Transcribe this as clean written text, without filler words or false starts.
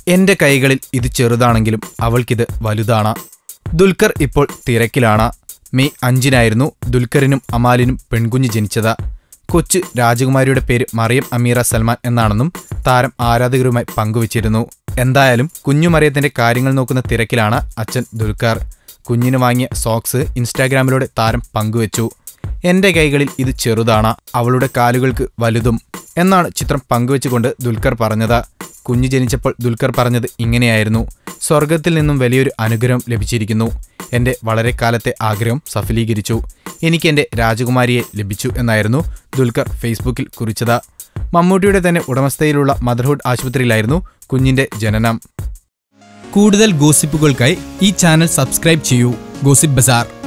എന്റെ കൈകളിൽ ഇത് ചെറുതാണെങ്കിലും അവൾക്കിത് വലുതാണ്. ദുൽഖർ ഇപ്പോൾ തിരക്കിലാണ്. മെയ് 5-നായിരുന്നു ദുൽഖറിനും അമാലിനും പെൺകുഞ്ഞ് ജനിച്ചത്. കൊച്ചു രാജകുമാരിയുടെ പേര് മറിയം അമീറ സൽമാൻ എന്നാണെന്നും താരം ആരാധകരുമായി പങ്കുവച്ചിരുന്നു. എന്തായാലും കുഞ്ഞു മറിയത്തിന്റെ കാര്യങ്ങൾ നോക്കുന്ന തിരക്കിലാണ് അച്ഛൻ ദുൽഖർ. കുഞ്ഞിന് വാങ്ങിയ സോക്സ് ഇൻസ്റ്റാഗ്രാമിലൂടെ താരം പങ്കുവച്ചു. എന്റെ കൈകളിൽ ഇത് ചെറുതാണ്, അവളുടെ കാലുകൾക്ക് വലുതും എന്നാണ് ചിത്രം പങ്കുവെച്ചുകൊണ്ട് ദുൽഖർ പറഞ്ഞത്. കുഞ്ഞ് ജനിച്ചപ്പോൾ ദുൽഖർ പറഞ്ഞത് ഇങ്ങനെയായിരുന്നു: സ്വർഗത്തിൽ നിന്നും വലിയൊരു അനുഗ്രഹം ലഭിച്ചിരിക്കുന്നു. എന്റെ വളരെ കാലത്തെ ആഗ്രഹം സഫലീകരിച്ചു. എനിക്കെന്റെ രാജകുമാരിയെ ലഭിച്ചു എന്നായിരുന്നു ദുൽഖർ ഫേസ്ബുക്കിൽ കുറിച്ചത്. മമ്മൂട്ടിയുടെ തന്നെ ഉടമസ്ഥയിലുള്ള മദർഹുഡ് ആശുപത്രിയിലായിരുന്നു കുഞ്ഞിന്റെ ജനനം. കൂടുതൽ ഗോസിപ്പുകൾക്കായി ഈ ചാനൽ സബ്സ്ക്രൈബ് ചെയ്യൂ. ഗോസിപ്പ് ബസാർ.